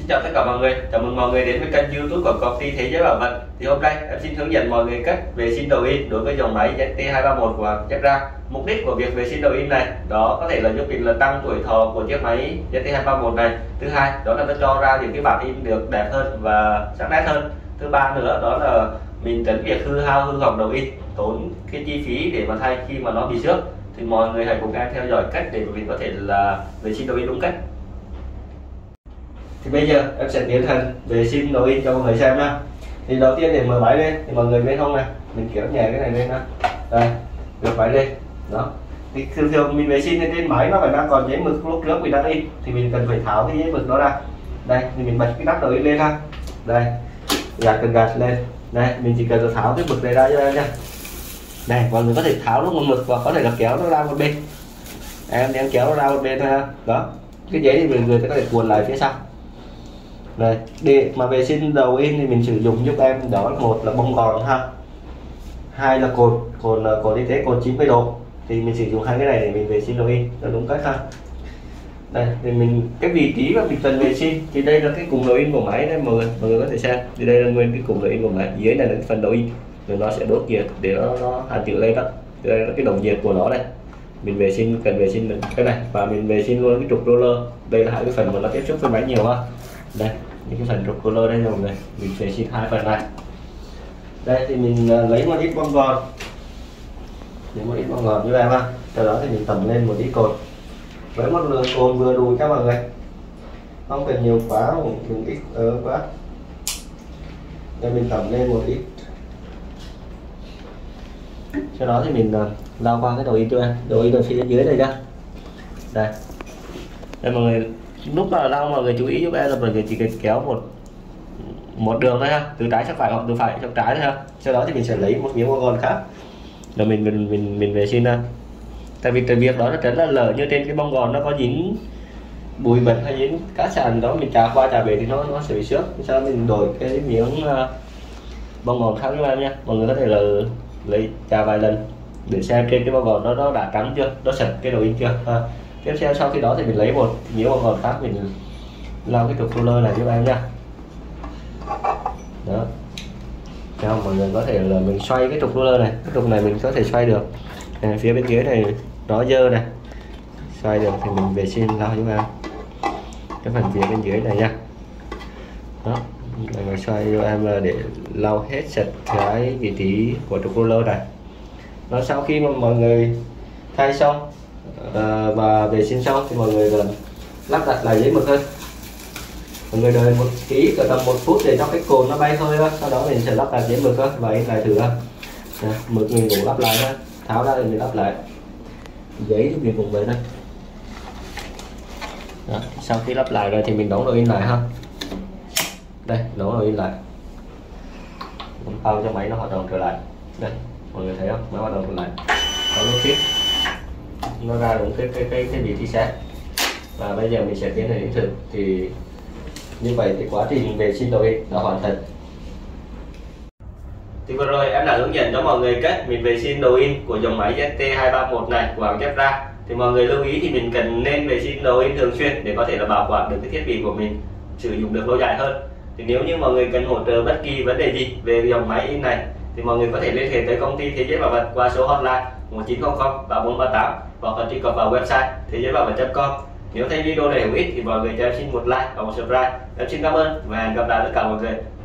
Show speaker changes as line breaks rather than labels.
chào tất cả mọi người, chào mừng mọi người đến với kênh YouTube của công ty Thế Giới Bảo Vật. Thì hôm nay em xin hướng dẫn mọi người cách vệ sinh đầu in đối với dòng máy ZT231 của Jebra. Mục đích của việc vệ sinh đầu in này đó có thể là giúp mình là tăng tuổi thọ của chiếc máy ZT231 này. Thứ hai đó là nó cho ra những cái bản in được đẹp hơn và sắc nét hơn. Thứ ba nữa đó là mình tránh việc hư hao hư hỏng đầu in, tốn cái chi phí để mà thay khi mà nó bị xước. Thì mọi người hãy cùng em theo dõi cách để mình có thể là vệ sinh đầu in đúng cách. Thì bây giờ em sẽ tiến hành vệ sinh đầu in cho mọi người xem nha. Thì đầu tiên để mở máy lên thì mọi người bên hông này mình kéo nhẹ cái này lên nha, đây được máy lên đó. Thì thường mình vệ sinh trên máy nó phải đang còn giấy mực lúc trước mình đang in thì mình cần phải tháo cái giấy mực đó ra. Đây thì mình bật cái nắp đầu in lên ha, đây gạt lên, đây mình chỉ cần tháo cái mực này ra cho em nha. Này mọi người có thể tháo nó một mực và có thể là kéo nó ra một bên, em đang kéo nó ra một bên thôi ha. Đó cái giấy thì mình người ta có thể cuộn lại phía sau. Đây, để mà vệ sinh đầu in thì mình sử dụng giúp em đó là một là bông gòn ha, hai là cồn y tế cồn 90 độ. Thì mình sử dụng hai cái này để mình vệ sinh đầu in cho đúng cách ha. Đây thì mình cái vị trí mà mình cần vệ sinh thì đây là cái cụm đầu in của máy đấy mọi người có thể xem. Thì đây là nguyên cái cụm đầu in của máy, dưới này là cái phần đầu in rồi nó sẽ đốt nhiệt để nó hàn chữ lên đó. Đây là cái đồng nhiệt của nó đây. Mình vệ sinh cần vệ sinh cái này và mình vệ sinh luôn cái trục roller. Đây là hai cái phần mà nó tiếp xúc với máy nhiều ha. Đây những cái phần trục roller đây nha mọi người, mình vệ sinh hai phần này. Đây thì mình lấy một ít bông gòn, như em ha. Sau đó thì mình tẩm lên một ít cồn với một lượng cồn vừa đủ cho mọi người, không cần nhiều quá, đừng ít quá. Đây mình tẩm lên một ít, sau đó thì mình lau qua cái đầu in cho em, đầu in ở phía dưới đây ra. Đây mọi người, lúc mà lau mọi người chú ý giúp em là mọi người chỉ cần kéo một đường thôi ha, từ trái sang phải hoặc từ phải sang trái thôi ha. Sau đó thì mình sẽ lấy một miếng bông gòn khác rồi mình vệ sinh ra. Tại vì cái việc đó nó rất là lỡ như trên cái bông gòn nó có dính bụi bẩn hay dính cát sàn đó, mình chà qua chà về thì nó sẽ bị xước. Sau đó mình đổi cái miếng bông gòn khác cho em nha. Mọi người có thể là lấy chà vài lần để xem trên cái bông gòn nó đã trắng chưa, nó sạch cái đầu in chưa ha. Tiếp theo sau khi đó thì mình lấy một miếng bông gòn khác mình lau cái trục roller này giúp em nha. Đó, cho mọi người có thể là mình xoay cái trục roller này, cái trục này mình có thể xoay được. Phía bên dưới này nó dơ này, xoay được thì mình vệ sinh lau giúp em cái phần phía bên dưới này nha. Đó, mình xoay cho em là để lau hết sạch cái vị trí của trục roller này. Nó sau khi mà mọi người thay xong và vệ sinh xong thì mọi người lắp đặt lại giấy mực thôi. Mọi người đợi một tí cỡ tầm 1 phút để cho cái cồn nó bay thôi đó. Sau đó mình sẽ lắp đặt giấy mực đó và in lại thử ha. Mực mình cũng lắp lại đó, tháo ra thì mình lắp lại, giấy thì mình cũng vậy thôi. Đó, sau khi lắp lại rồi thì mình đóng đầu in lại ha. Đây đóng đầu in lại, bao cho máy nó hoạt động trở lại. Đây mọi người thấy không, máy hoạt động trở lại, có lúc tiếp nó ra đúng cái vị trí set. Và bây giờ mình sẽ tiến hành thử. Thì như vậy thì quá trình vệ sinh đầu in đã hoàn thành. Thì vừa rồi em đã hướng dẫn cho mọi người cách mình vệ sinh đầu in của dòng máy ZT231 này của hãng Jebra. Thì mọi người lưu ý thì mình cần nên vệ sinh đầu in thường xuyên để có thể là bảo quản được cái thiết bị của mình sử dụng được lâu dài hơn. Thì nếu như mọi người cần hỗ trợ bất kỳ vấn đề gì về dòng máy in này thì mọi người có thể liên hệ tới công ty Thế Giới Bảo Vật qua số hotline 1900 3438 hoặc là truy cập vào website thế giới bảo vật.com. Nếu thấy video này hữu ích thì mọi người cho em xin một like và một subscribe. Em xin cảm ơn và hẹn gặp lại tất cả mọi người